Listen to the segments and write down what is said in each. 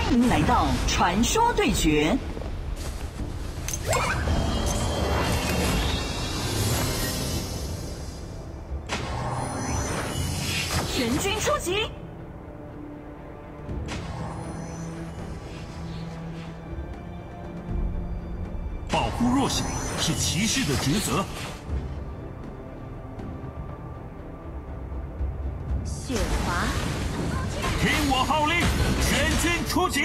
欢迎来到传说对决。全军出击！ 保护弱小是骑士的职责。 雪华， 听我号令，全军出击！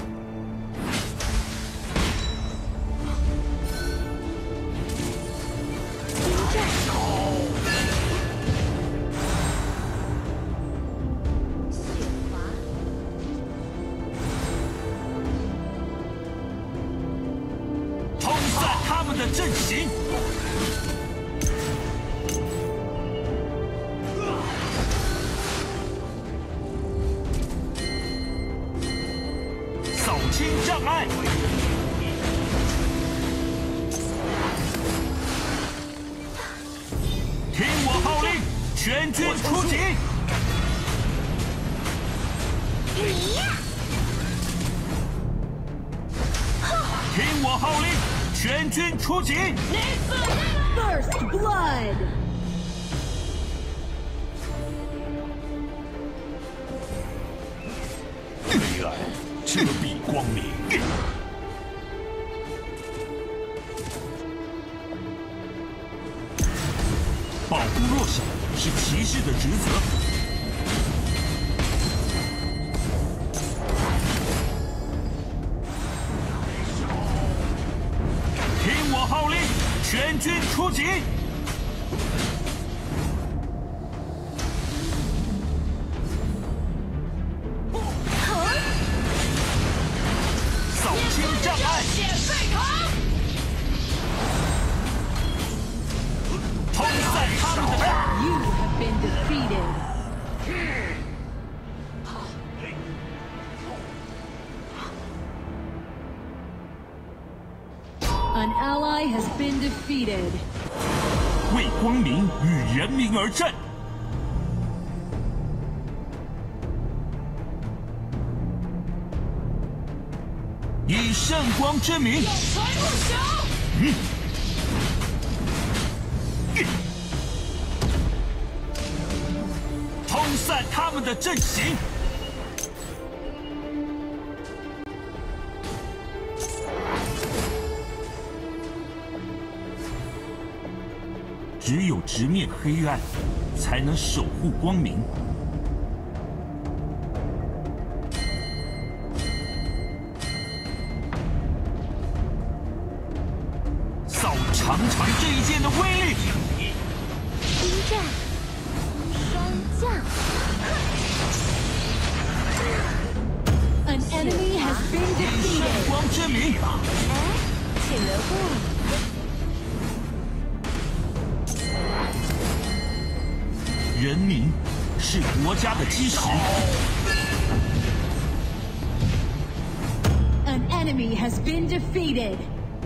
迎战。雪华， 冲散他们的阵型！扫清障碍！听我号令，全军出击！ 你呀！ 听我号令，全军出击！ First Blood。 黑暗遮蔽光明。保护弱小是骑士的职责。听我号令，全军出击！扫清障碍！冲散他们的！ You have been defeated. An ally has been defeated. 为光明与人民而战。以圣光之名，冲散他们的阵型。只有直面黑暗，才能守护光明。扫尝尝这一剑的威力！ 迎战，霜降。An enemy has been 以圣 defeated. 光之名， 哎，请留步。 人民是国家的基石。 An enemy has been defeated.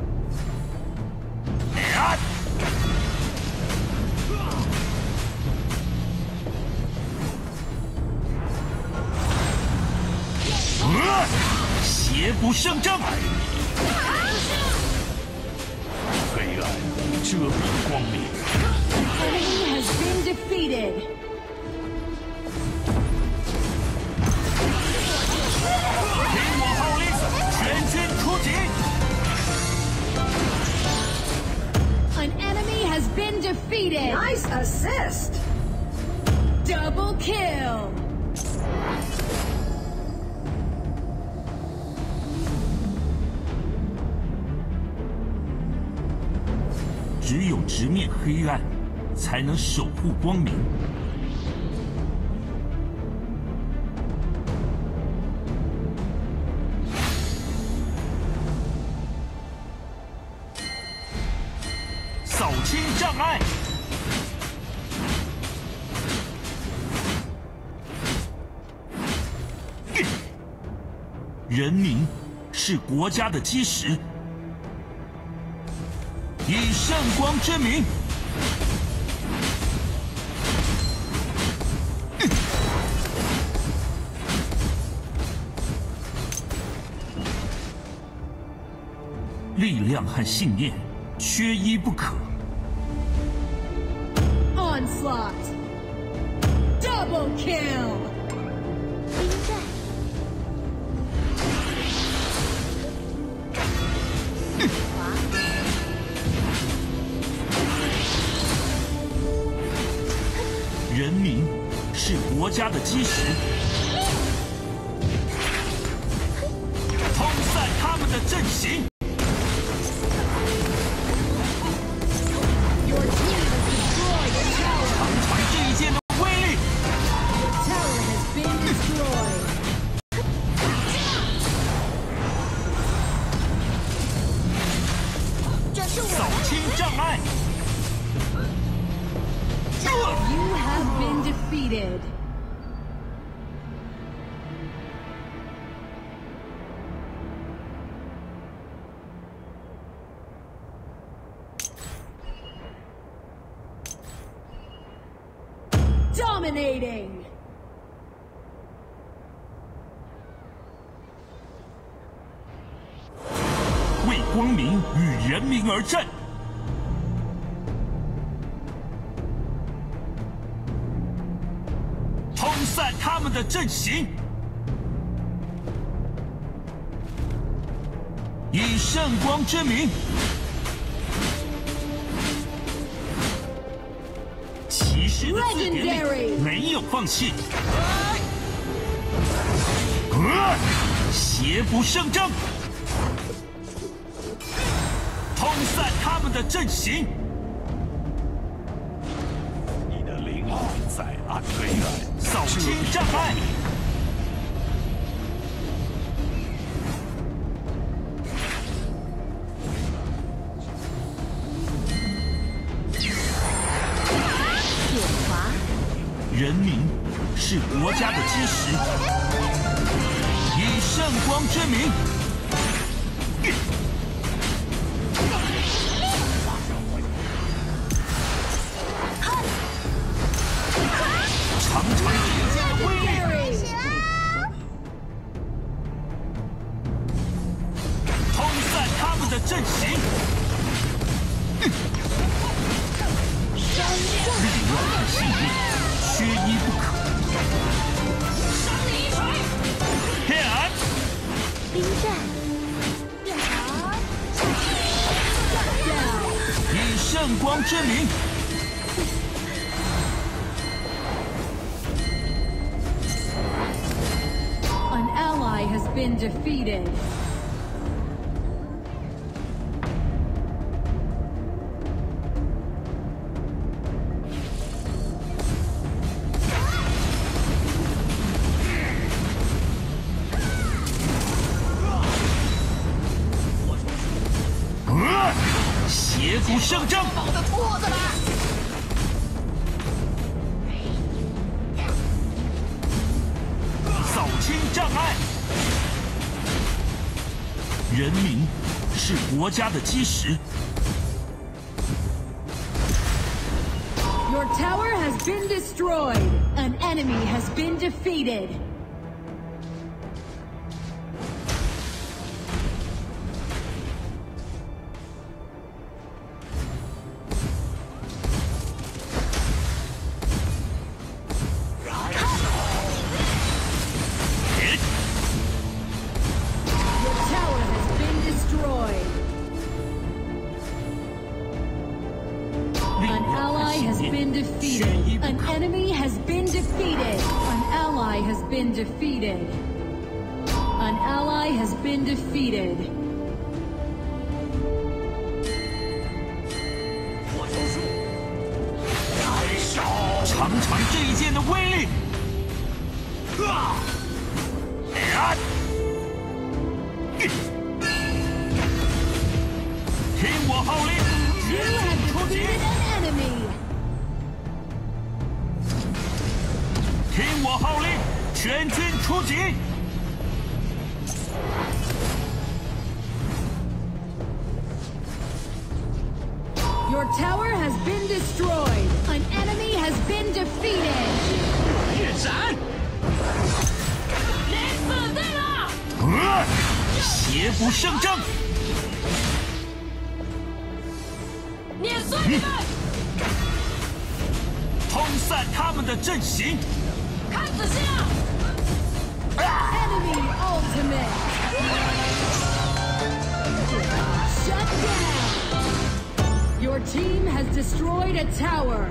邪不胜正，黑暗遮蔽光明。 Enemy has been defeated. 听我号令，全军出击！ An enemy has been defeated. Nice assist! Double kill. 只有直面黑暗，才能守护光明。扫清障碍！人民是国家的基石。 以圣光之名， 力量和信念缺一不可。 Onslaught. Double kill. 冰战，滑， 人民是国家的基石，冲散他们的阵型。 Your team has destroyed a tower. 尝尝这一剑的威力！ Tower has been destroyed. 这是扫我清障碍。 You have been defeated. Dominating. 为光明与人民而战。冲散他们的阵型，以圣光之名，骑士的字典 Legendary 里没有放弃。邪不胜正，冲散他们的阵型。 你的灵魂在暗黑暗， 扫清障碍， 铁滑， 人民是国家的基石，以圣光之名，尝尝这剑的威力。 Legendary. 冲散他们的阵型，力量和信念缺一不可。Hit！ 冰战，变长， 以圣光之名， An ally has been defeated. Hit！ 邪不胜正，扫清障碍。人民是国家的基石， Your tower has been destroyed. An enemy has been defeated. Hit！ Your tower has been destroyed. 力 An 量和 ally 信 has 念 been 缺一 defeated. 不 An 可。 enemy has been defeated. An ally has been defeated. An ally has been defeated. 尝尝这一剑的威力！听我号令， You have 出击！ defeated an enemy. 听我号令，全军出击！ Your tower has been destroyed. An enemy has been defeated. 夜闪！ 死定了！ 邪不胜正， 冲散他们的阵型。 看仔细啊！ Enemy ultimate. Shut down. Your team has destroyed a tower.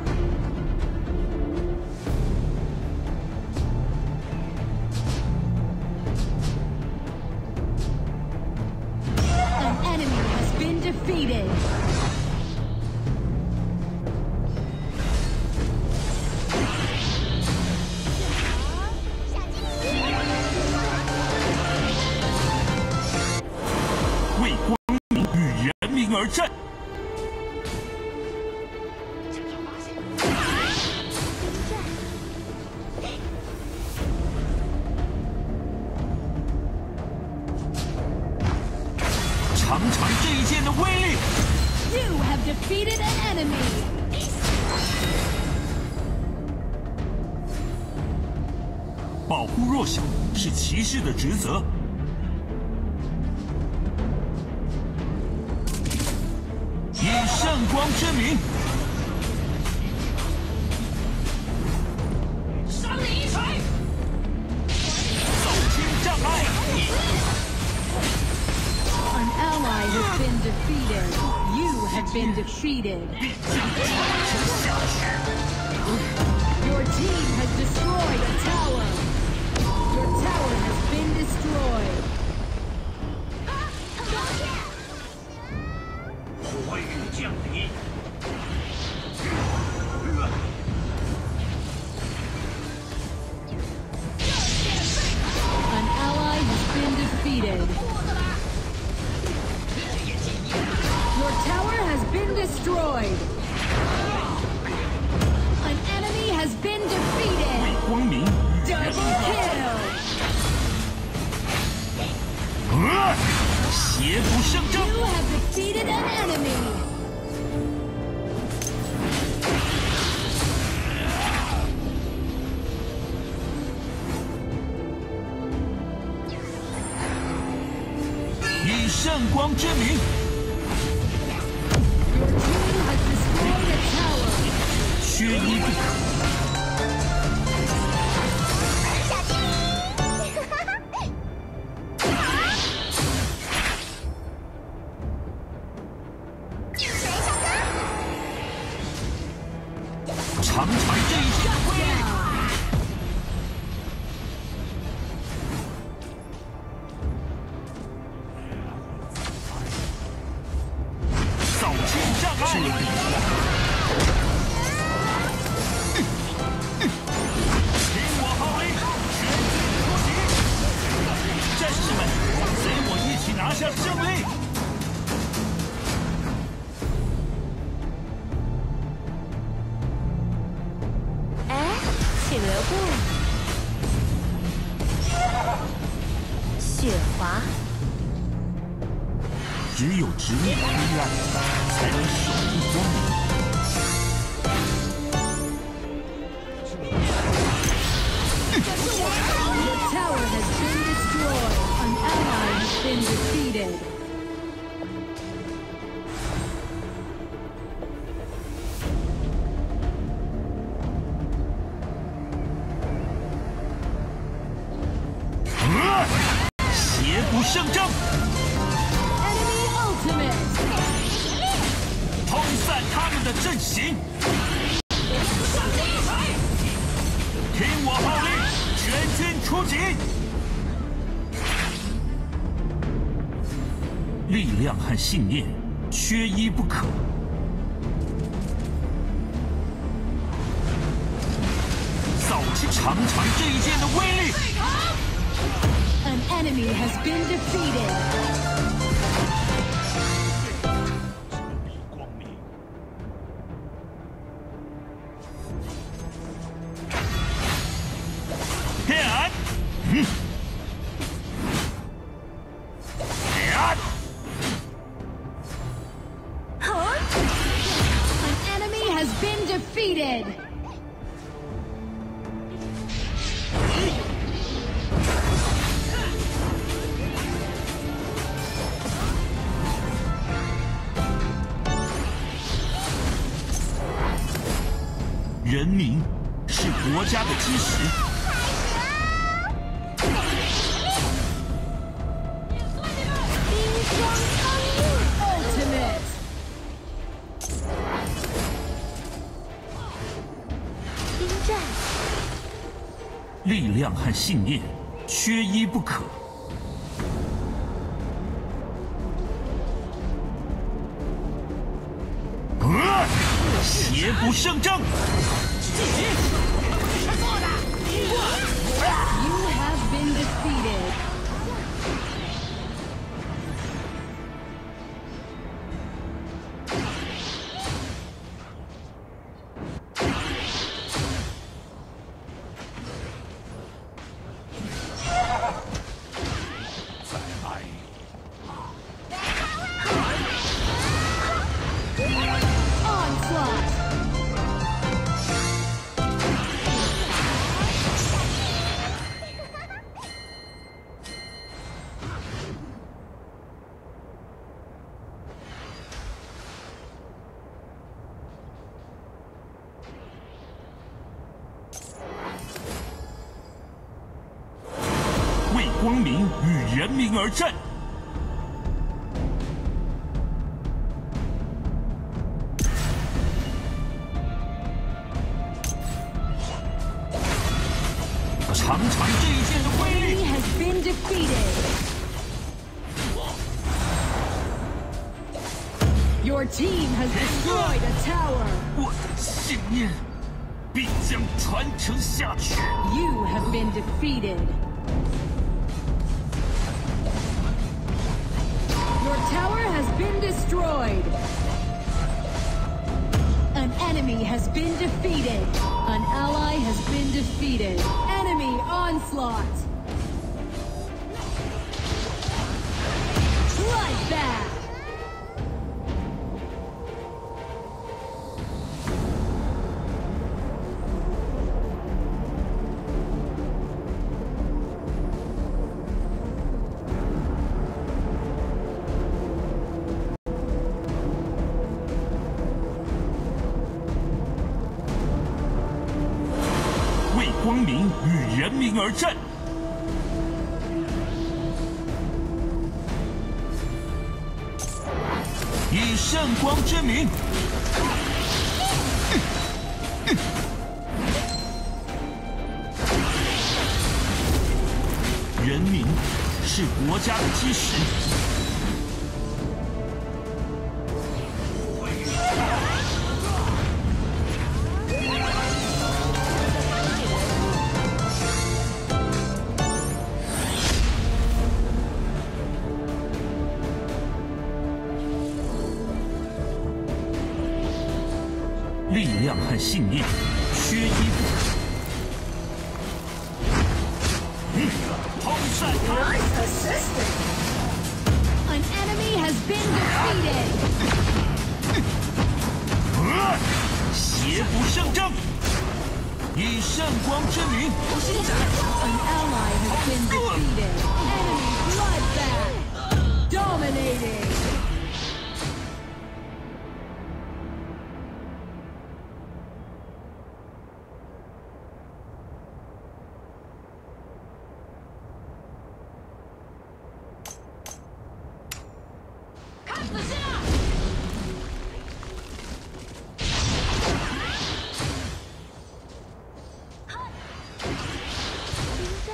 An enemy has been defeated. 为光明与人民而战。尝尝这一剑的威力。 You have defeated an enemy. 保护弱小是骑士的职责。以圣光之名， 伤你一锤！ 扫清障碍。 An ally has been defeated. You have been defeated. Your team has destroyed a tower. Your tower has been destroyed. 火雨降临。 An ally has been defeated. Your tower has been destroyed. An enemy has been 为 defeated. 光明与人 Double 民而战。 kill. 邪不胜正。 You have defeated an enemy. 以圣光之名， Your team has destroyed a tower. 缺一不可。尝尝这一剑的威力。 扫清障碍。听我号令，全军出击！战士们，随我一起拿下胜利！ 哎，请留步。雪华， 只有直面黑暗，才能守护光明。 Your tower has been destroyed. An ally has been defeated. Huh? 邪不胜正， Enemy ultimate. 冲散他们的阵型！听我号令，全军出击！力量和信念缺一不可。扫清，尝尝这一剑的威力！ An enemy has been defeated. 光明， 天安，天安， An enemy has been defeated. 人民是国家的基石。 冰霜苍鹰 Ultimate. 冰战， 力量和信念缺一不可。邪不胜正。 You have been defeated. 再来， Onslaught. 为光明与人民而战。尝尝这一剑的威 Enemy 力！ has been defeated. Your team has destroyed a tower. 我的信念必将传承下去。 You have been defeated. Your tower has been destroyed. An enemy has been defeated. An ally has been defeated. Enemy onslaught. Bloodbath. 为光明与人民而战。以圣光之名，人民是国家的基石。力量和信念缺一不可。抛散他！ An enemy has been defeated. 邪不胜正，以圣光之名， An ally has been defeated. Enemy bloodbath. Dominating. 看仔细了！ 冰战，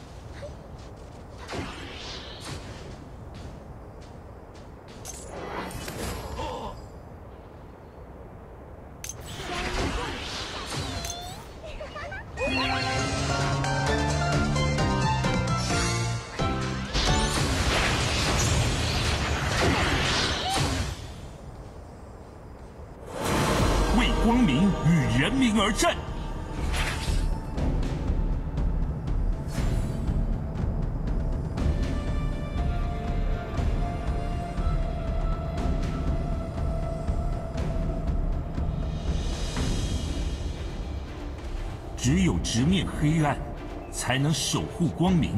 为光明与人民而战。只有直面黑暗，才能守护光明。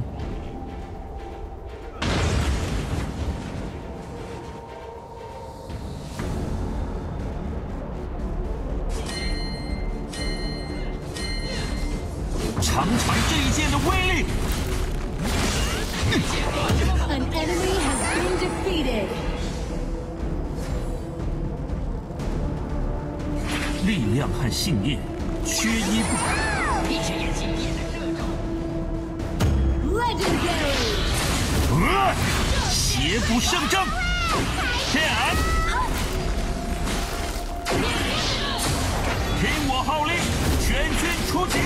量和信念缺一不可。 Legendary! 邪不胜正，天，听我号令，全军出击！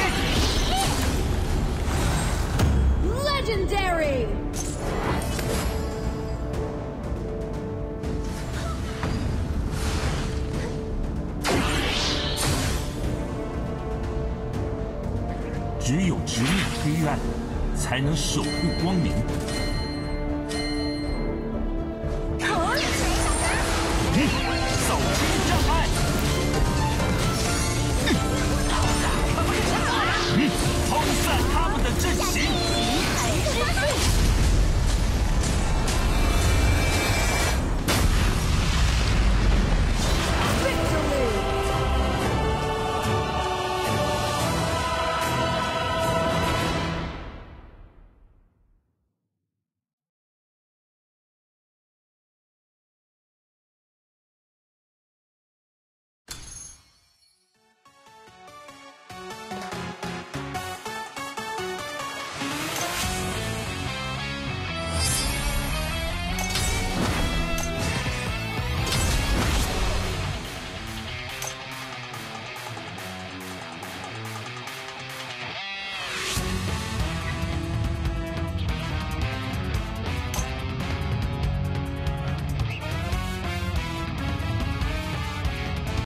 Legendary! 只有直面黑暗，才能守护光明。